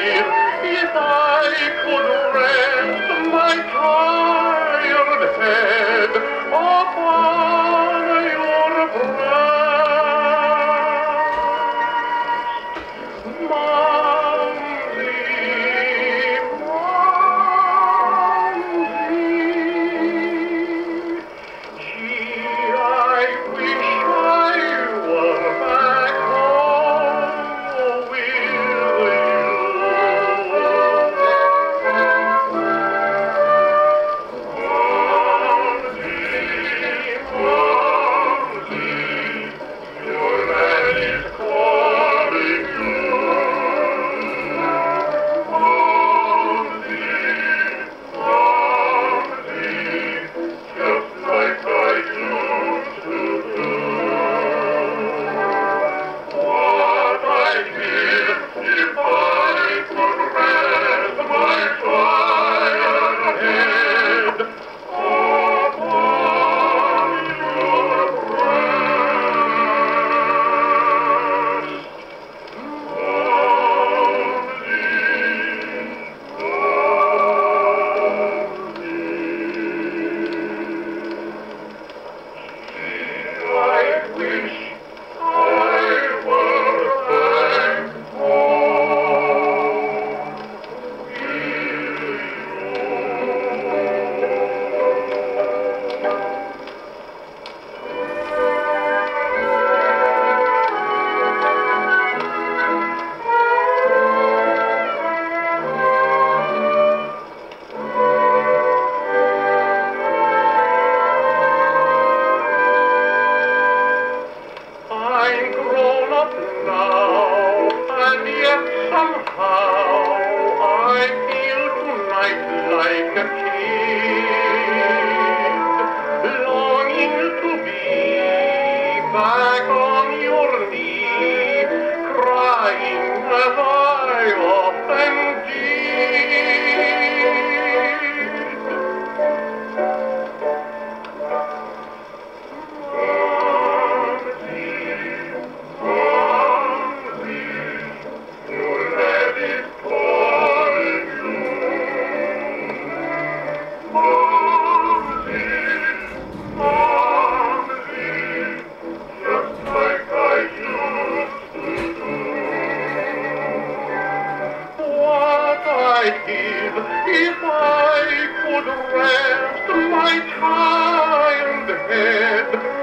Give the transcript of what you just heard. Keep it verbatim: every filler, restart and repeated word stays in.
if I could rest my tired head upon your breast. Momsey, Momsey, gee, I wish I were back home with I'm grown up now, and yet somehow I feel tonight like a kid, longing to be back on your knee, crying as I often I'd give if I could rest my tired head